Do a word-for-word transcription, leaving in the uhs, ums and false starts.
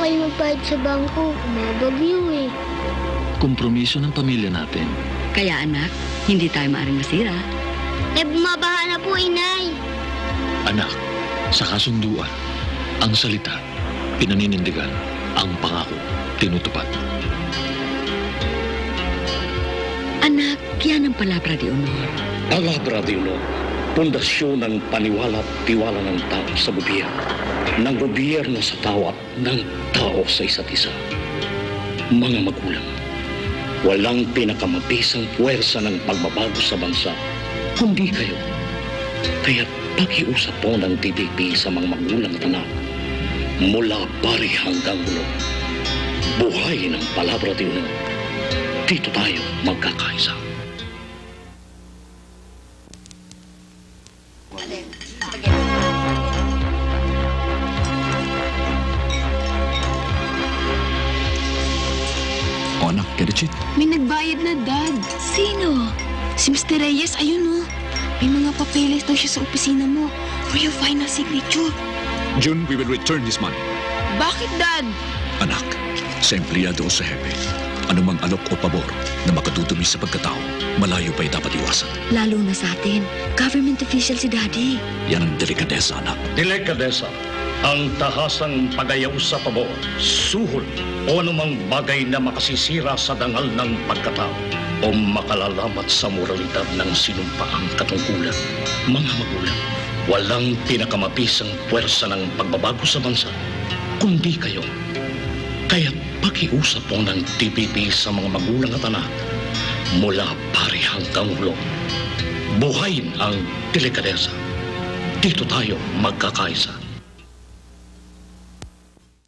kayo magbayad sa bangko. Umabagyo eh. Kompromiso ng pamilya natin. Kaya anak, hindi tayo maaaring masira. Eh, bumabaha na po, inay. Anak, sa kasunduan, ang salita, pinaninindigan, ang pangako, tinutupad. Anak, yan ang palabra de honor. Palabra de honor, pundasyon ng paniwala at tiwala ng tao sa gobyerno, ng gobyerno sa tao at ng tao sa isa't isa. Mga magulang, walang pinakamabisang puwersa ng pagbabago sa bansa, kundi kayo. Kaya pakiusap po ng T V P sa mga magulang at anak, mula pari hanggang ulo. Buhay ng palabra de honor. Dito tayo magkakaisa. O anak, get it? May nagbayad na, Dad. Sino? Si Mister Reyes, ayun oh. May mga papeles daw siya sa opisina mo for your final signature. June, we will return this money. Bakit, Dad? Anak, sa empleyado o sa hepe, anumang alok o pabor na makatutumi sa pagkatao, malayo pa'y dapat iwasan. Lalo na sa atin. Government official si Daddy. Yan ang delikadesa, anak. Delikadesa, ang tahasang pagayaw sa pabor, suhol, o anumang bagay na makasisira sa dangal ng pagkatao o makalalamat sa moralidad ng sinumpaang katungkulan. Mga magulang, walang pinakamabisang puwersa ng pagbabago sa bansa, kundi kayo. Kaya pakiusap po ng T V P sa mga magulang at anak, mula pari hanggang ulo. Buhayin ang delikadesa. Dito tayo magkakaisa.